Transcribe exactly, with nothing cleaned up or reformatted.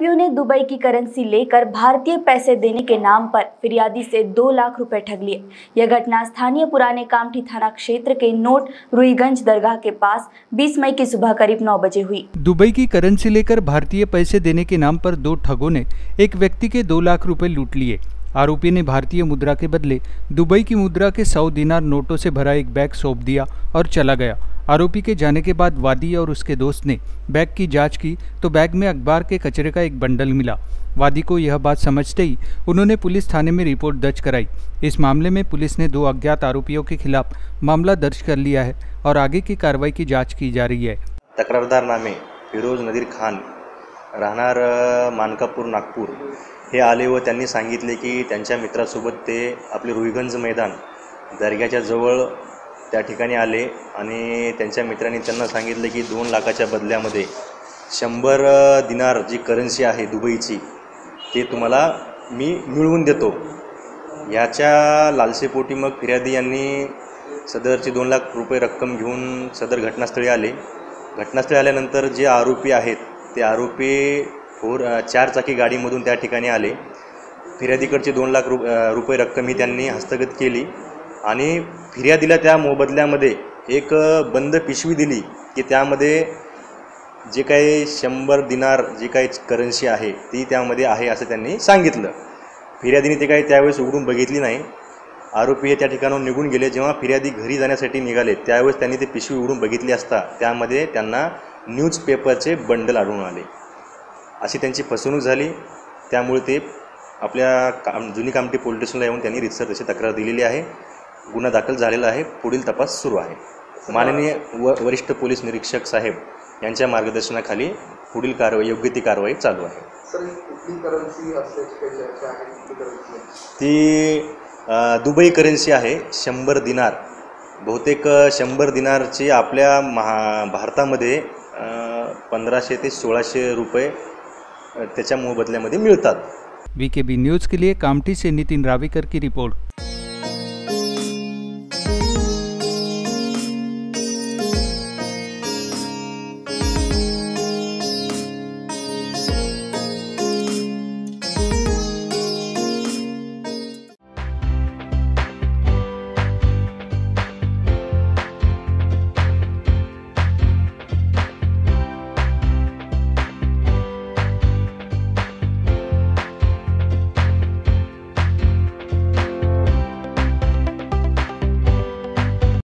आरोपियों ने दुबई की करेंसी लेकर भारतीय पैसे देने के नाम पर फिरियादी से दो लाख रुपए ठग लिए। यह घटना स्थानीय पुराने कामठी थाना क्षेत्र के नोट रुईगंज दरगाह के पास बीस मई की सुबह करीब नौ बजे हुई। दुबई की करेंसी लेकर भारतीय पैसे देने के नाम पर दो ठगों ने एक व्यक्ति के दो लाख रुपए लूट लिए। आरोपी ने भारतीय मुद्रा के बदले दुबई की मुद्रा के सौ दिनार नोटों से भरा एक बैग सौंप दिया और चला गया। आरोपी के जाने के बाद वादी और उसके दोस्त ने बैग की जांच की तो बैग में अखबार के कचरे का एक बंडल मिला। वादी को यह बात समझते ही उन्होंने पुलिस थाने में रिपोर्ट दर्ज कराई। इस मामले में पुलिस ने दो अज्ञात आरोपियों के खिलाफ मामला दर्ज कर लिया है और आगे की कार्रवाई की जाँच की जा रही है। तक्रारदार नामे फिरोज नदीर खान, राहणार मानकापूर नागपूर हे आले व त्यांनी सांगितले की त्यांच्या मित्रासोबत ते आपले रुईगंज मैदान दर्ग्याच्या जवळ त्या ठिकाणी आले आणि त्यांच्या मित्रांनी त्यांना सांगितले की दोन लाखाच्या बदल्यामध्ये शंभर दिनार जी करन्सी आहे दुबईची ते तुम्हाला मी मिळवून देतो। याच्या लालसेपोटी मग फिर्यादी यांनी सदरची दोन लाख रुपये रक्कम घेऊन सदर घटनास्थळी आले। घटनास्थळी आल्यानंतर जे आरोपी आहेत ते आरोपी फोर चार चाकी गाडीमधून त्या ठिकाणी आले। फिर्यादीकडची दोन लाख रु रुपये रक्कम ही त्यांनी हस्तगत केली आणि फिर्यादीला त्या मोबदल्यामध्ये एक बंद पिशवी दिली की त्यामध्ये जे काही शंभर दिनार जी काही करन्सी आहे ती त्यामध्ये आहे असं त्यांनी सांगितलं। फिर्यादीने ते काही त्यावेळेस उघडून बघितली नाही। आरोपी हे त्या ठिकाणाहून निघून गेले। जेव्हा फिर्यादी घरी जाण्यासाठी निघाले त्यावेळेस त्यांनी ते पिशवी उघडून बघितली असता त्यामध्ये त्यांना न्यूजपेपरचे बंडल आढळून आले। अशी त्यांची फसवणूक झाली। त्यामुळे ते आपल्या काम जुनी कामठी पोलीस स्टेशनला येऊन त्यांनी रितसर तशी तक्रार दिलेली आहे। गुन्हा दाखल झालेला आहे। पुढील तपास सुरू आहे। माननीय व वरिष्ठ पोलीस निरीक्षक साहेब यांच्या मार्गदर्शनाखाली पुढील कारवाई योग्य ती कारवाई चालू आहे। सर कुठली करन्सी असल्याची काही चर्चा आहे? कुठली करन्सी? ती दुबई करन्सी आहे शंभर दिनार। बहुतेक शंभर दिनारची आपल्या महा भारतामध्ये पंधराशे ते सोळाशे रुपये त्याच्या मोबदल्यामध्ये मिळतात। वीकेबी न्यूज़ के लिए कामठी से नितिन रावेकर की रिपोर्ट।